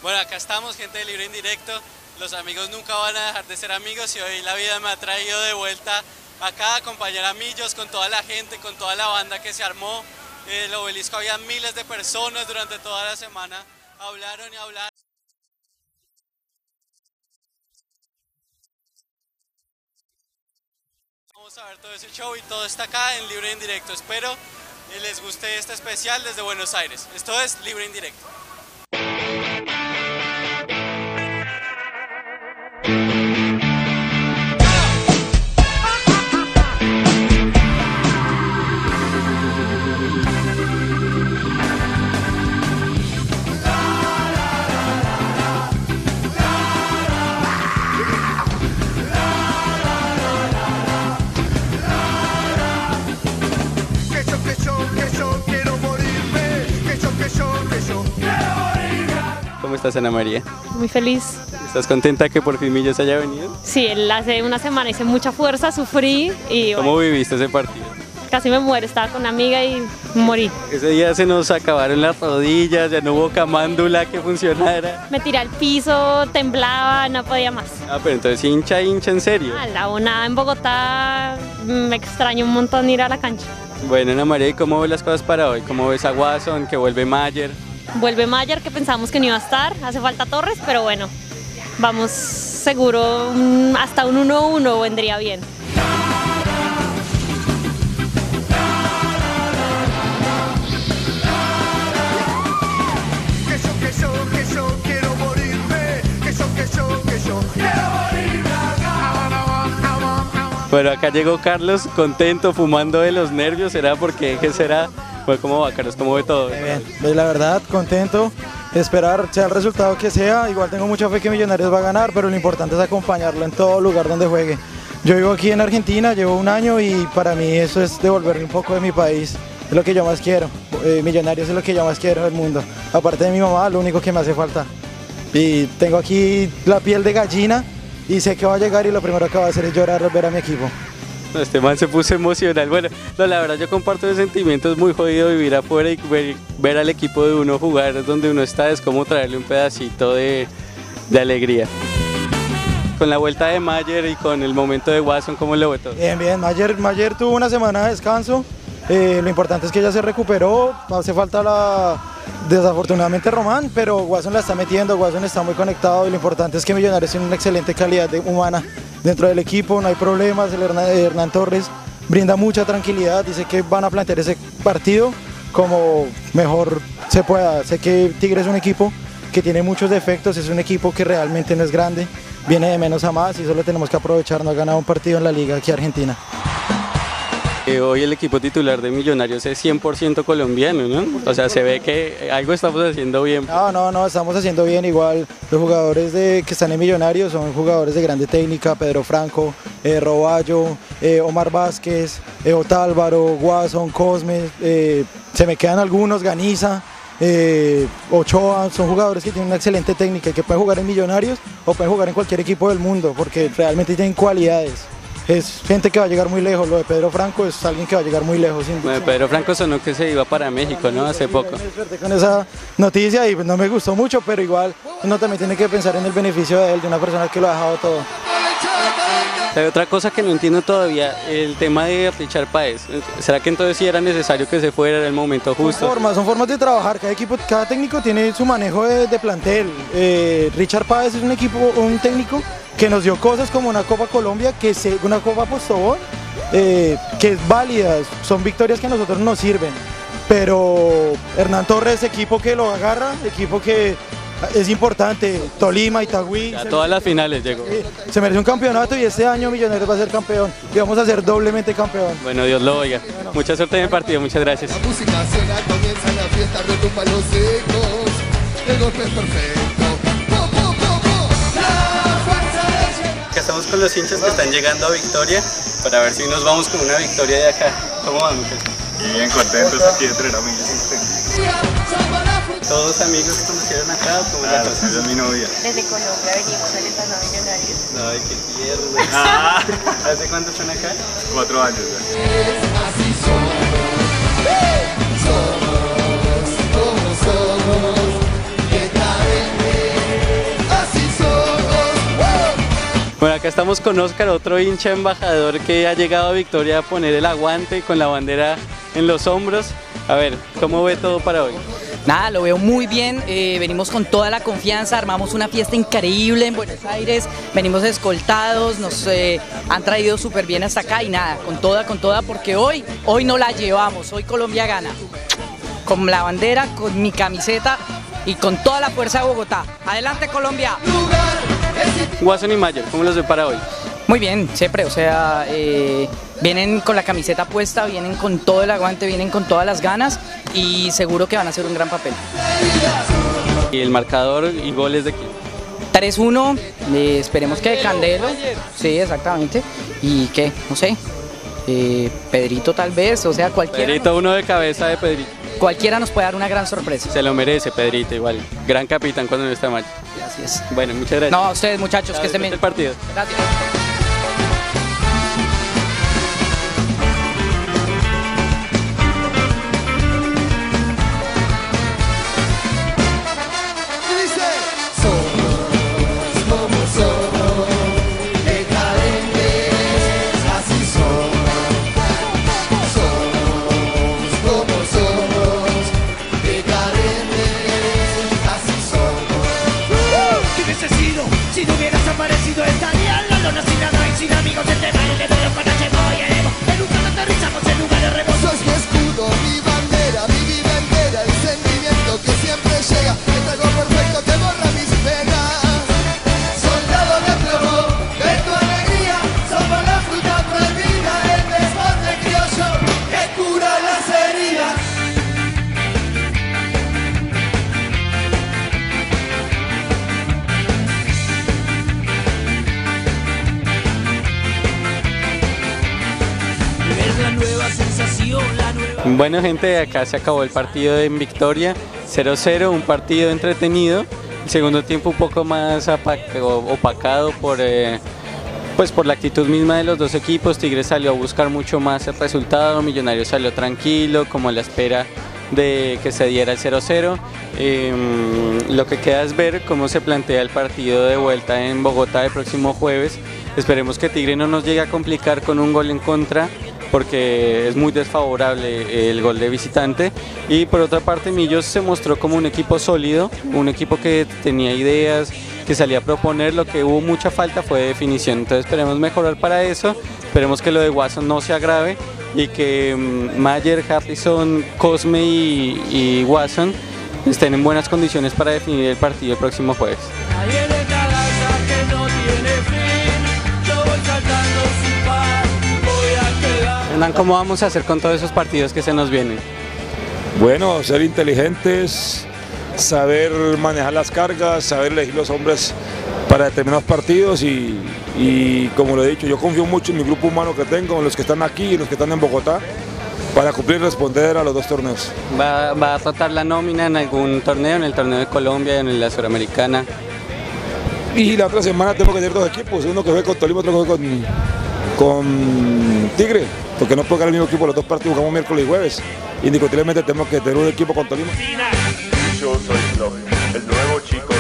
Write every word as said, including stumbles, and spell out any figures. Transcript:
Bueno, acá estamos, gente de Libre Indirecto. Los amigos nunca van a dejar de ser amigos y hoy la vida me ha traído de vuelta acá a acompañar a Millos con toda la gente, con toda la banda que se armó. En el Obelisco había miles de personas durante toda la semana. Hablaron y hablaron. Vamos a ver todo ese show y todo está acá en Libre Indirecto. Espero que les guste este especial desde Buenos Aires. Esto es Libre Indirecto. ¿Cómo estás, Ana María? Muy feliz. ¿Estás contenta que por fin Millos haya venido? Sí, hace una semana hice mucha fuerza, sufrí y ¿Cómo bueno, viviste ese partido? casi me muero, estaba con una amiga y morí. Ese día se nos acabaron las rodillas, ya no hubo camándula que funcionara. Me tiré al piso, temblaba, no podía más. Ah, pero entonces hincha, hincha en serio. A la una en Bogotá me extraño un montón ir a la cancha. Bueno, Ana María, ¿y cómo ves las cosas para hoy? ¿Cómo ves a Watson, que vuelve Mayer? Vuelve Mayer, que pensamos que no iba a estar, hace falta Torres, pero bueno, vamos seguro, un- hasta un uno uno vendría bien. Que yo, que yo, que yo quiero morirme. Que yo, que yo, que yo quiero morirme acá. Bueno, acá llegó Carlos, contento, fumando de los nervios. ¿Será porque qué será? Pues, ¿cómo va, Carlos? ¿Cómo ve todo? Muy bien, pues la verdad, contento, esperar sea el resultado que sea, igual tengo mucha fe que Millonarios va a ganar, pero lo importante es acompañarlo en todo lugar donde juegue. Yo vivo aquí en Argentina, llevo un año y para mí eso es devolverle un poco de mi país, es lo que yo más quiero, eh, Millonarios es lo que yo más quiero del mundo, aparte de mi mamá, lo único que me hace falta. Y tengo aquí la piel de gallina y sé que va a llegar y lo primero que va a hacer es llorar al ver a mi equipo. No, este man se puso emocional. Bueno, no, la verdad yo comparto ese sentimiento, es muy jodido vivir afuera y ver, ver al equipo de uno jugar donde uno está, es como traerle un pedacito de, de alegría. Con la vuelta de Mayer y con el momento de Watson, ¿cómo lo ve todo? Bien, bien, Mayer, Mayer tuvo una semana de descanso, eh, lo importante es que ya se recuperó, hace falta la, desafortunadamente Román, pero Watson la está metiendo, Watson está muy conectado y lo importante es que Millonarios tiene una excelente calidad de, humana dentro del equipo, no hay problemas, el Hernán, Hernán Torres brinda mucha tranquilidad, dice que van a plantear ese partido como mejor se pueda, sé que Tigre es un equipo que tiene muchos defectos, es un equipo que realmente no es grande, viene de menos a más y solo tenemos que aprovechar, no ha ganado un partido en la liga aquí Argentina. Eh, hoy el equipo titular de Millonarios es cien por ciento colombiano, ¿no? O sea, se ve que algo estamos haciendo bien. No, no, no, estamos haciendo bien igual. Los jugadores de, que están en Millonarios son jugadores de grande técnica, Pedro Franco, eh, Roballo, eh, Omar Vázquez, eh, Otálvaro, Watson, Cosme, eh, se me quedan algunos, Ganiza, eh, Ochoa, son jugadores que tienen una excelente técnica y que pueden jugar en Millonarios o pueden jugar en cualquier equipo del mundo porque realmente tienen cualidades. Es gente que va a llegar muy lejos, lo de Pedro Franco es alguien que va a llegar muy lejos. Sin, Bueno, Pedro Franco sonó que se iba para México, ¿no? Hace poco. Me desperté con esa noticia y pues no me gustó mucho, pero igual uno también tiene que pensar en el beneficio de él, de una persona que lo ha dejado todo. Hay otra cosa que no entiendo todavía, el tema de Richard Páez. ¿Será que entonces sí era necesario que se fuera en el momento Son justo? formas, son formas de trabajar, cada equipo, cada técnico tiene su manejo de, de plantel. Eh, Richard Páez es un equipo, un técnico que nos dio cosas como una Copa Colombia, que se, una Copa Postobón, eh, que es válida, son victorias que a nosotros nos sirven. Pero Hernán Torres, equipo que lo agarra, equipo que es importante, Tolima, Itagüí. A todas las finales llegó. Eh, Se merece un campeonato y este año Millonarios va a ser campeón y vamos a ser doblemente campeón. Bueno, Dios lo oiga. Mucha suerte en el partido, muchas gracias. La música suena, comienza la fiesta, retumba los ecos. El golpe es perfecto. Po, po, po, po. La fuerza de llegar. Acá estamos con los hinchas que están llegando a Victoria para ver si nos vamos con una victoria de acá. ¿Cómo van, muchachos? Bien contentos aquí de entrenamiento. ¿Todos amigos que conocieron acá? ¿Cómo la Claro, cosa? esa es mi novia. Desde Colombia venimos alentando a Millonarios. Ay, qué tierno. Ah, ¿hace cuánto están acá? Cuatro años ya. Así somos. Somos como somos. Que tal vez Bueno, acá estamos con Oscar, otro hincha embajador que ha llegado a Victoria a poner el aguante con la bandera en los hombros. A ver, ¿cómo ve todo para hoy? Nada, lo veo muy bien, eh, venimos con toda la confianza, armamos una fiesta increíble en Buenos Aires, venimos escoltados, nos eh, han traído súper bien hasta acá y nada, con toda, con toda, porque hoy, hoy no la llevamos, hoy Colombia gana. Con la bandera, con mi camiseta y con toda la fuerza de Bogotá. ¡Adelante Colombia! Wasson y Mayer, ¿cómo los ve para hoy? Muy bien, siempre, o sea, eh, vienen con la camiseta puesta, vienen con todo el aguante, vienen con todas las ganas y seguro que van a hacer un gran papel. ¿Y el marcador y goles de quién? tres uno, eh, esperemos que de Candelo, sí, exactamente, y que, no sé, eh, Pedrito tal vez, o sea, cualquiera, Pedrito, uno de cabeza de Pedrito. cualquiera nos puede dar una gran sorpresa. Se lo merece Pedrito, igual, gran capitán cuando no está mal. Así es. Bueno, muchas gracias. No, a ustedes muchachos, que estén bien. El partido. Gracias. Si no hubieras aparecido estaría en la lona sin nada y sin amigos en tema el dedo para llevar y haremos en un rato aterrizamos en lugares remotos. Sos mi escudo, mi bandera, mi vida entera, el sentimiento que siempre llega, el trago perfecto que borra mis penas. Soldado de plomo, de tu alegría, somos la fruta prohibida, el desborde criollo que cura las heridas. Bueno, gente, acá se acabó el partido en Victoria, cero cero, un partido entretenido. El segundo tiempo un poco más opacado por, eh, pues por la actitud misma de los dos equipos. Tigres salió a buscar mucho más el resultado, Millonarios salió tranquilo, como a la espera de que se diera el cero cero. Eh, lo que queda es ver cómo se plantea el partido de vuelta en Bogotá el próximo jueves. Esperemos que Tigre no nos llegue a complicar con un gol en contra, porque es muy desfavorable el gol de visitante. Y por otra parte, Millos se mostró como un equipo sólido, un equipo que tenía ideas, que salía a proponer. Lo que hubo mucha falta fue de definición, entonces esperemos mejorar para eso. Esperemos que lo de Wasson no se agrave y que um, Mayer, Harrison, Cosme y, y Wasson estén en buenas condiciones para definir el partido el próximo jueves. Hernán, ¿cómo vamos a hacer con todos esos partidos que se nos vienen? Bueno, ser inteligentes, saber manejar las cargas, saber elegir los hombres para determinados partidos y, y como lo he dicho, yo confío mucho en mi grupo humano que tengo, en los que están aquí y los que están en Bogotá, para cumplir y responder a los dos torneos. ¿Va, va a tratar la nómina en algún torneo, en el torneo de Colombia, en la Suramericana? Y la otra semana tengo que tener dos equipos, uno que juegue con Tolima, otro que juegue con, con Tigre, porque no puedo ganar el mismo equipo los dos partidos, jugamos miércoles y jueves. Indiscutiblemente tenemos que tener un equipo con Tolima. Yo soy Flo, el nuevo chico